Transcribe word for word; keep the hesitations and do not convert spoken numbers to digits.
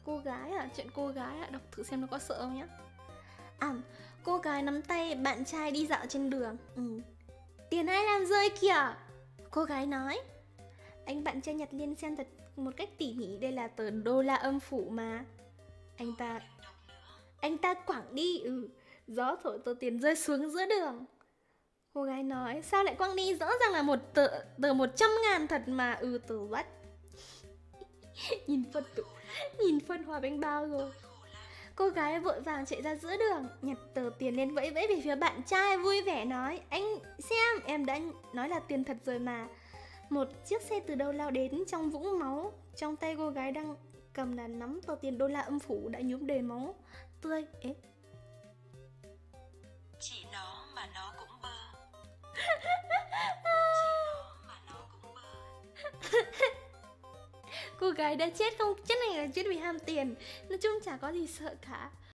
cô gái à? Chuyện cô gái à? Đọc thử xem nó có sợ không nhá. À, cô gái nắm tay bạn trai đi dạo trên đường. Ừ. Tiền ai làm rơi kìa? Cô gái nói. Anh bạn trai nhặt lên xem thật một cách tỉ mỉ. Đây là tờ đô la âm phủ mà. Anh ta Anh ta quẳng đi. Ừ. Gió thổi tờ tiền rơi xuống giữa đường. Cô gái nói. Sao lại quăng đi? Rõ ràng là một tờ tờ một trăm ngàn thật mà. Ừ, tờ vắt. Nhìn phân tụ Nhìn phân hòa bánh bao rồi. Cô gái vội vàng chạy ra giữa đường, nhặt tờ tiền lên vẫy vẫy về phía bạn trai, vui vẻ nói. Anh xem, em đã nói là tiền thật rồi mà. Một chiếc xe từ đâu lao đến trong vũng máu. Trong tay cô gái đang cầm là nắm tờ tiền đô la âm phủ đã nhuốm đầy máu tươi. Ế, Chỉ nó mà nó cũng bơ. Chỉ nó mà nó cũng bơ. cô gái đã chết không? Chết này là chết vì ham tiền. Nói chung chả có gì sợ cả.